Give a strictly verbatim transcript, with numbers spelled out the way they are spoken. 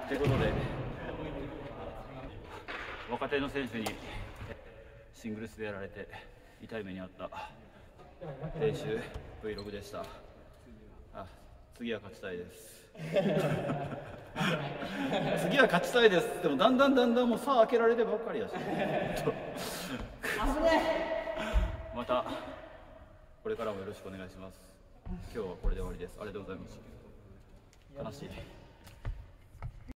ということで若手の選手にシングルスでやられて痛い目にあった練習 Vlog でした。あ、次は勝ちたいです次は勝ちたいです。でもだんだんだんだんもう差開けられてばっかりだしまたこれからもよろしくお願いします。今日はこれで終わりです。ありがとうございます。悲しい。